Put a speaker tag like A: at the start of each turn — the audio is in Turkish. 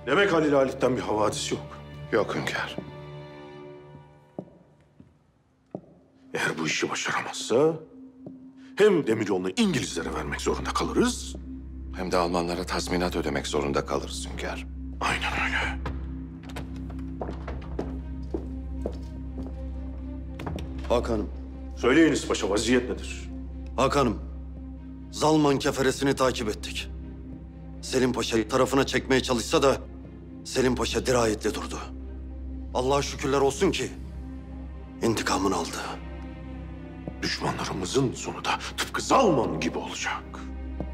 A: Demek Halil Halit'ten bir havadis yok.
B: Yok hünkâr.
A: Eğer bu işi başaramazsa hem demiryolunu İngilizlere vermek zorunda kalırız.
B: Hem de Almanlara tazminat ödemek zorunda kalırız hünkâr.
A: Aynen öyle.
C: Hakan'ım,
A: Söyleyiniz paşa, vaziyet nedir?
C: Hakan'ım. Zalman keferesini takip ettik. Selim Paşa'yı tarafına çekmeye çalışsa da Selim Paşa dirayetli durdu. Allah'a şükürler olsun ki intikamını aldı.
A: Düşmanlarımızın sonu da tıpkı Zalman gibi olacak.